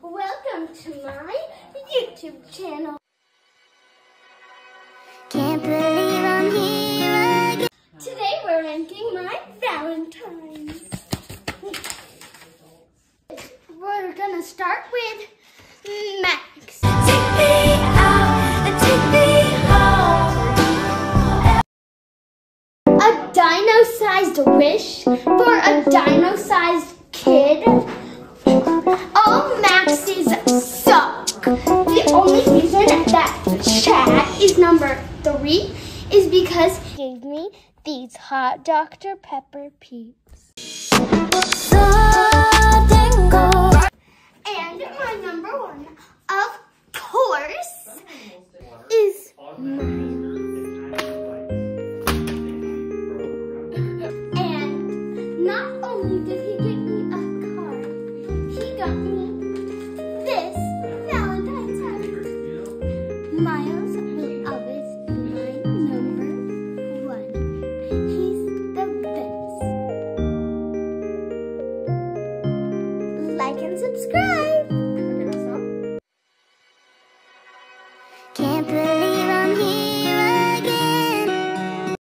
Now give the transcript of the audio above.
Welcome to my YouTube channel. Can't believe I'm here again. Today we're ranking my Valentines. We're gonna start with Max. Take me out and take me home. A dino-sized wish for a dino-sized kid. All Maxes suck. The only reason that Chad is number 3 is because he gave me these hot Dr. Pepper peeps. So tango. And my number 1, of course, is Miles. And not only did he get me a card, he got me this Valentine's hat. Miles